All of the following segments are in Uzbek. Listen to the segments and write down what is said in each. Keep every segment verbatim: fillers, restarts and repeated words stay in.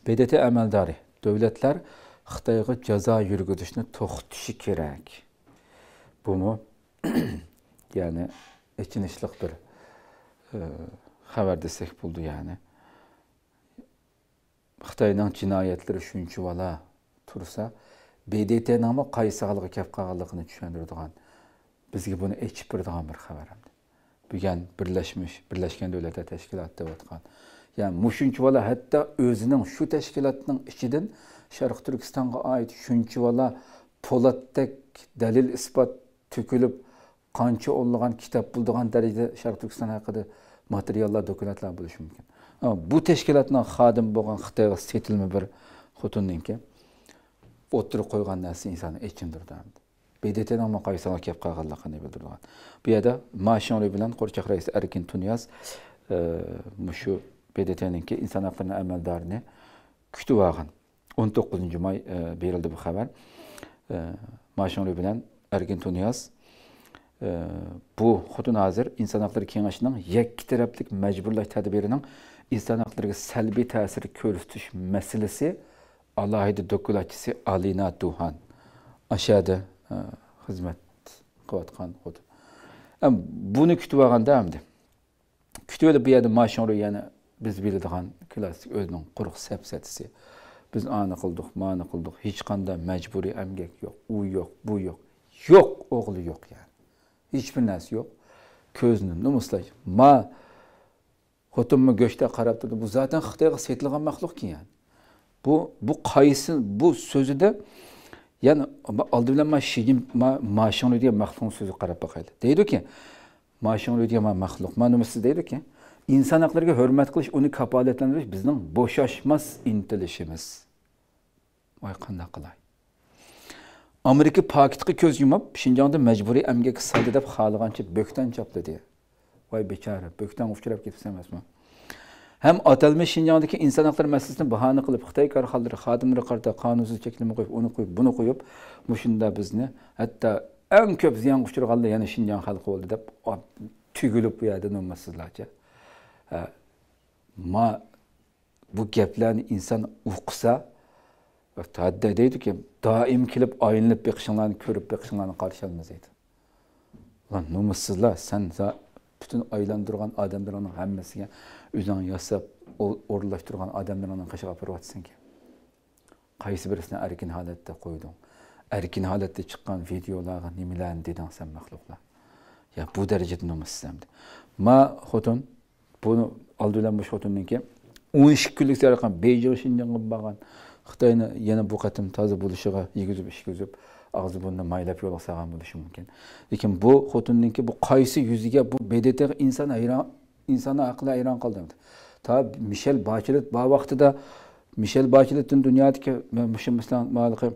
B D T əməldari dövlətlər Xitayğa cəza yürgüdüşünü toxtuşu kerak. Bu mu? Yani içinişlik bir e, xəbər desək buldu yani. Xitayның cinayetleri şunçu vala tursa B D T'nin ama qaysı halığı kep qağalıqını düşündürdüğün bizge bunu eçip birdiğin bir xəbərimdir. Bugün birleşmiş, Birleşken Devletler Teşkilatı devatqan. Yani muşunçu vala hatta özünün şu teşkilatının içinden Şarkı Türkistan'a ait şunçu vala Polat'tek delil ispat tükülüp qancha olğan kitap bulduğun derecede Şarkı Türkistan hakkında materyallar, dokumentlar buluş mümkün. Ama bu teşkilatına xadim bolğan Xitayga setilme bir xotunninki oturup koygan narsa insanı içindirdi. B D T'nin ama qaysana kep qağanlığını bildirdigan. Bu yerda Maşinli bilan Qorçaq reisi Erkin Tunyaz e, şu B D T'ninki insan haklarının əməldarini kütüb alğan. on to'qqizinchi may e, berildi bu xabar. E, Maşinli bilan Erkin Tunyaz e, bu xotun hazır insan hakları kengaşının yekki taraflik mecburlaş tedbirinin insan haklarına selbi tesiri körüstüş meselesi alayda dokulatçısı Alina Duhan aşağıda e, hizmet kıvatkan xotun. Ama bunu kütüb alğanda hamdi. Kütübeli bir yerde Maşinli yani biz bildiğin klasik özünün quruq sepsetisi. Biz anı kıldık, manı kıldık. Hiç kanda mecburi emgek yok. U yok, bu yok. Yok, oğlu yok yani. Hiçbir nas yok. Közünün numuslay. Ma xotunmu göçte qarab turdu. Bu zaten Xitayga setilgan mahluk ki yani. Bu bu qaysı bu sözü de yani aldı bilen ma şigim ma Maşinli diye mahluk sözü qarab bakaylı. Deydi ki Maşinli diye ma mahluk. Ma numusu deydi ki İnsan haklarına hürmet kılış, onu kapaletlendiriş bizden boşaşmaz intilişimiz. Vay qanday qilay. Amerika paketga ko'z yumab, Şinjan'da mecburi emgek saldı deb xalığancha böktan çaplı diye. Vay beçara, böktan uçurab ketibsen emasmi? Hem atalmış Şinjan'daki insan hakları meselesini bahane kılıp Xitay karxalları, xadimleri qarta qanunsuz çekilme koyup, onu koyup, bunu koyup, muşunda bizni hatta en köp ziyan uçurğanlı yani Şinjan halkı oldu deb tügülüp bu yerden olmasızlarca. Ha, ma bu geplerini insan uqsa hatta deydi ki daim kilip ayınlıp bekişinlerini körüp bekişinlerini karşı almazıydı. Lan numussuzlar sen bütün aylandırgan adamların hemmesine üzerine yasap orlaştırgan adamların kaşığa pırvatsın ki. Qaysı birisine erkin halette koydun. Erkin halette çıkan videolarga nimelerni dedin sen mahluklar. Ya bu derecede numussuzamdı. Ma xotun bunu aldılanmış xotunninki on ikki kunlik zaraqan Beijing Şinjan'a bağlan Xitayni yana bu qatim toza bo'lishiga yegizib ishgizib og'zi burnini maylab yo'l olsagan bo'lishi mumkin. Lekin bu xotunninki bu qaysi yuziga bu B D T inson hayron insonni aqli hayron qoldi. Ta Michel Bachelet bu vaqtida Michel Bachelet'in dunyodagi mushimmislan maliqi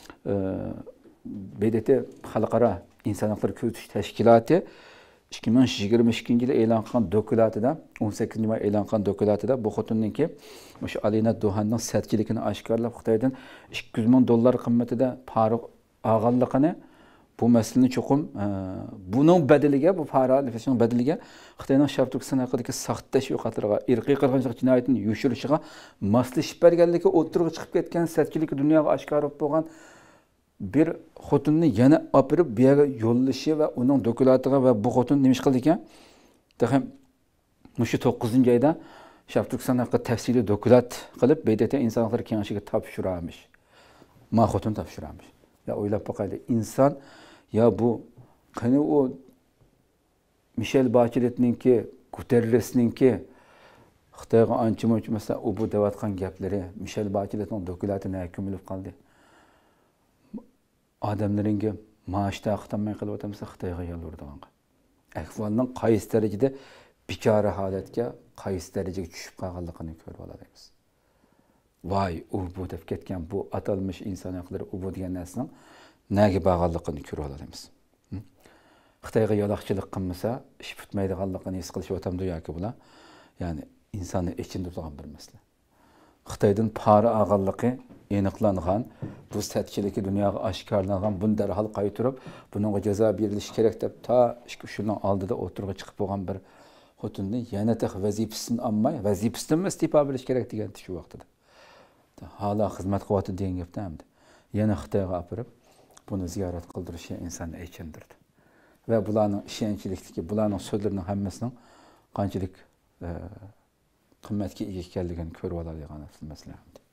B D T xalqaro inson haqlari kuzatish tashkiloti ikki ming yigirma ikkinchi yilda e'lon qilgan dokumentida o'n sakkizinchi may e'lon qilgan dokumentida bu xotunninki o'sha Alina Duhanning satchiligini oshkorlab Xitoydan ikki yuz ming dollar qimmatida pora olganligini bu masalani cho'qim buning badaliga bu pora olishning badaliga Xitoyning Sharq Turkiston haqidagi saxt tashviqotlariga irqiy qirg'inchilik jinoyatini yoshirishiga moslashib berganligi o'tirg'i chiqib ketgan satchilik dunyoga oshkor bo'lgan bir xotunni yana opirib bu yerga yo'llashi va uning dokumentiga va bu xotun nima ish qildi ekan? Dedim, shu to'qqizinchi oyda Sharq Turkiston haqida tafsiliy dokument qilib B D T inson haqlari kengashiga topshiramiz. Ma xotun topshiramiz. Ya o'ylab boqayli, inson ya bu qani o Michel Bachelet'ninki, Guterres'ninki Xitoyga ancha-muncha mesela u bu devatgan gaplari Michel Bachelet'ning dokumentini ko'milib qoldi. Adamlarınki maaşta aktamay qilib o'tamsa Xitoyga yolvordigan. Ahvolning qaysi darajada bichora holatga, qaysi darajaga tushib qolganligini ko'rib olamiz. Voy, u bu deb ketgan bu atalmış inson haqlari u bu degan narsaning nega bog'liqligini ko'rib olamiz. Xitoyga yo'laqchilik qilmasa, ish bitmaydiganligini his qilish o'tamdi yoki bular. Ya'ni insonni ichida turgan bir masala. Xitoydan para olganligi aniqlangan, bu satchilikka dunyoga oshkorlangan, buni darhol qaytirib, buningga jazo berilishi kerak deb ta shuning oldida o'tirg'i chiqib bo'lgan bir xotunni yana tax vazifasini olmay, vazifasidan istifa berish kerak degan shu vaqtida. hala xizmat qilyapti degan gapda hamda yana Xitoyga apirib buni ziyorat qildirishi insonni ichindirdi. Va bularning ishonchlikligi, bularning so'zlarining hammasining qanchalik qimmatga ega ekanligini ko'rib oladigan masala.